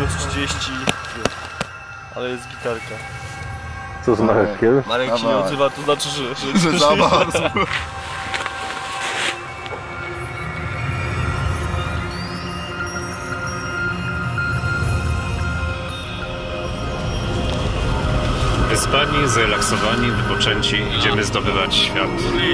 30, ale jest gitarka. Co z Marekiem? Marek się nie odzywa, to znaczy, że za bardzo. Wyspani, zrelaksowani, wypoczęci, idziemy zdobywać świat.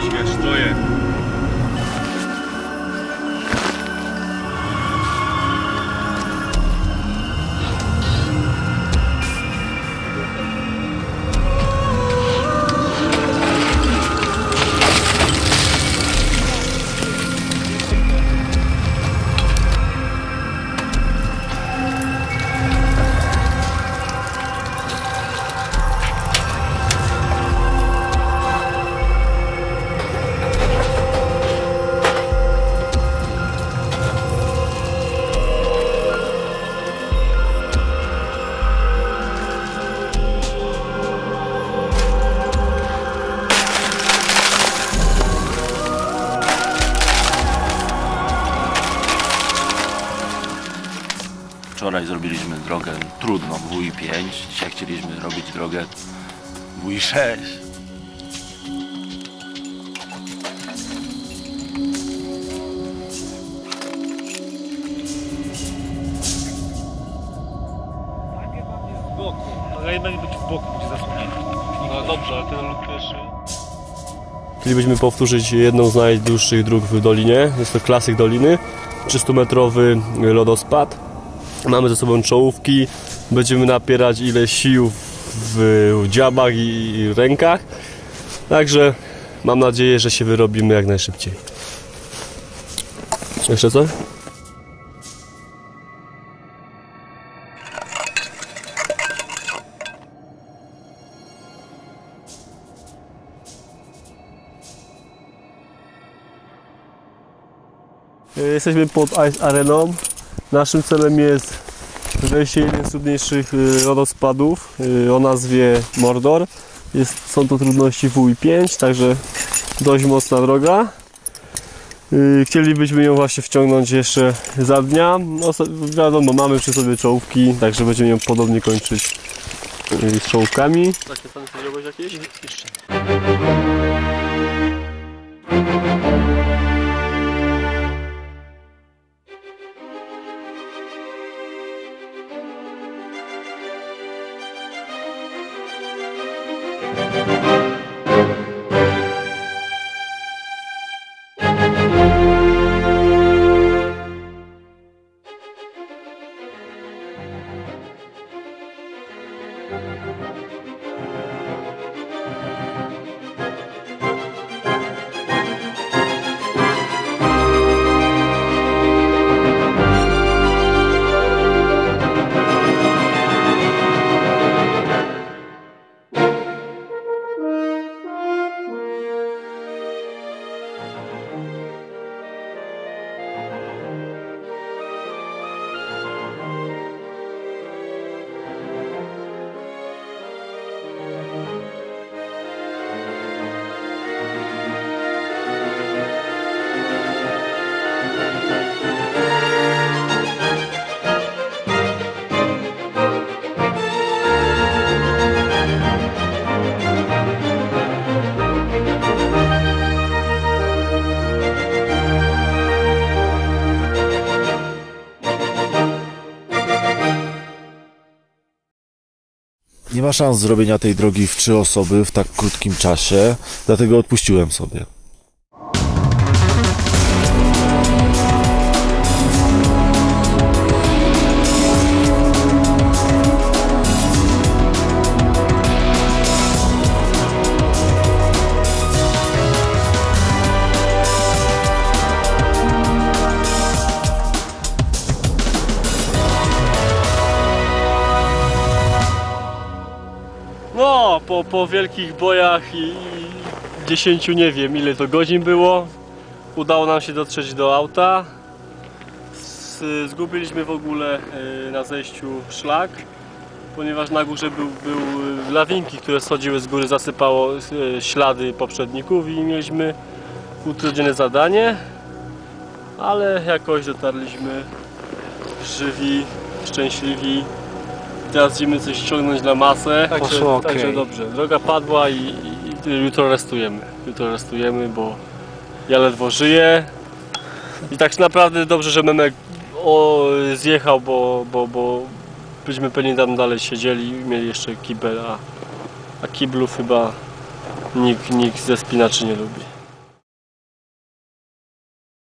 Wczoraj zrobiliśmy drogę trudną WI5, dzisiaj chcieliśmy robić drogę WI6. Rejmen być w boku, gdzie zasłonięty. No dobrze, ale ten lód pierwszy... Chcielibyśmy powtórzyć jedną z najdłuższych dróg w Dolinie. Jest to klasyk Doliny. 300-metrowy lodospad. Mamy ze sobą czołówki. Będziemy napierać ile sił w dziabach i rękach. Także mam nadzieję, że się wyrobimy jak najszybciej. Jeszcze coś? Jesteśmy pod Ice Areną. Naszym celem jest wejście jeden z trudniejszych lodospadów o nazwie Mordor. Są to trudności WI5, także dość mocna droga. Chcielibyśmy ją właśnie wciągnąć jeszcze za dnia. No, wiadomo, mamy przy sobie czołówki, także będziemy ją podobnie kończyć z czołówkami. Takie pan powiedziałeś jakieś? Jeszcze. Nie ma szans zrobienia tej drogi w 3 osoby w tak krótkim czasie, dlatego odpuściłem sobie. No, po wielkich bojach i 10 nie wiem ile to godzin było, udało nam się dotrzeć do auta. Zgubiliśmy w ogóle na zejściu szlak, ponieważ na górze były lawinki, które schodziły z góry, zasypało ślady poprzedników i mieliśmy utrudnione zadanie, ale jakoś dotarliśmy żywi szczęśliwi. Teraz idziemy coś ściągnąć na masę, Poszło także okej. dobrze. Droga padła i jutro restujemy. Jutro restujemy, bo ja ledwo żyję. I tak naprawdę dobrze, że Memek zjechał, bo byśmy pewnie tam dalej siedzieli, mieli jeszcze kibel, a kiblów chyba nikt ze spinaczy nie lubi.